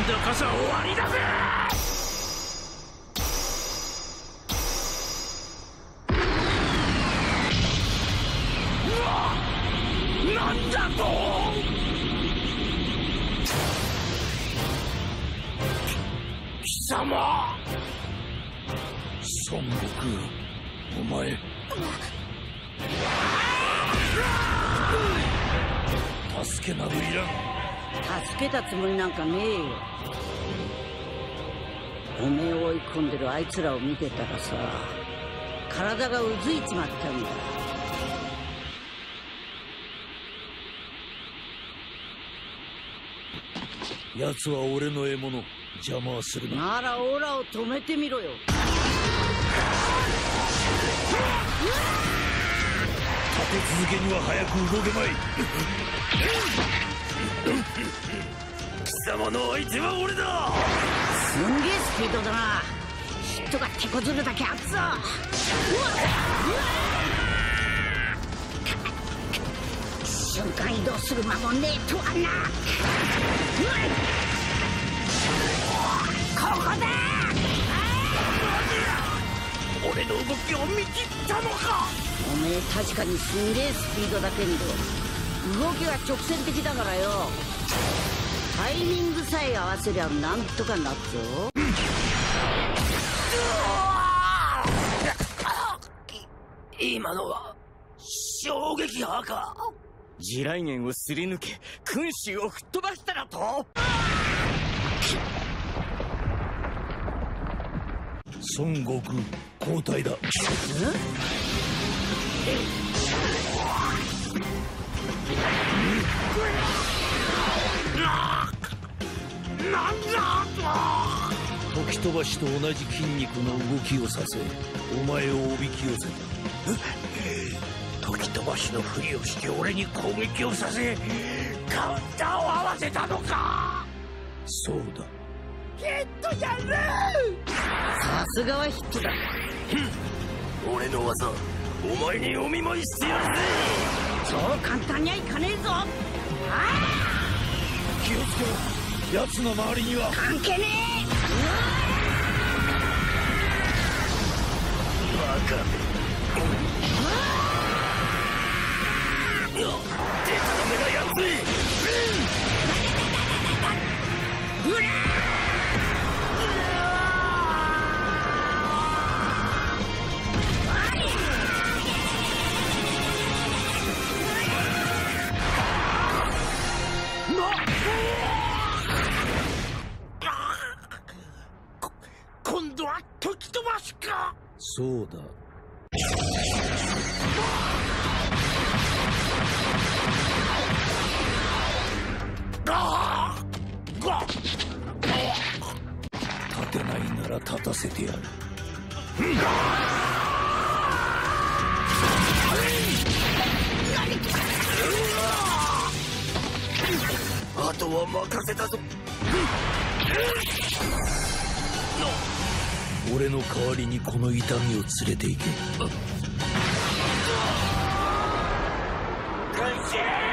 度こそ終わりだぜ。なんだと。貴様。孫悟空、お前助けなどいらん。 助けたつもりなんかねえよ。おめえを追い込んでるあいつらを見てたらさ、体がうずいちまったんだ。 奴は俺の獲物、邪魔はするな。 ならオラを止めてみろよ。 立て続けには早く動けまい。貴様の相手は俺だ。 すんげえスピードだな。ヒットが手こずるだけあっぞ。瞬間移動する間もねえとはな。ここだ。 俺の動きを見切ったのか。 おめえ確かにすんげえスピードだけんど、動きが直線的だからよ。タイミングさえ合わせりゃなんとかなっぞ。 今のは衝撃波か。 地雷原をすり抜け君主を吹っ飛ばしたらと。 孫悟空交代だ。なんだ。時飛ばしと同じ筋肉の動きをさせ、お前をおびき寄せた。時飛ばしのふりをして俺に攻撃をさせ、カウンターを合わせたのか。そうだ、ヒットじゃねえ。 さすがはヒットだ。 俺の技、お前にお見舞いしてやるぜ。 そう簡単にはいかねえぞ。 気をつけろ、奴の周りには。 関係ねえ。 バカめ。出たの目がやつい。今度は時飛ばしか。そうだ。立てないなら立たせてやる。あとは任せたぞ。俺の代わりにこの痛みを連れて行け。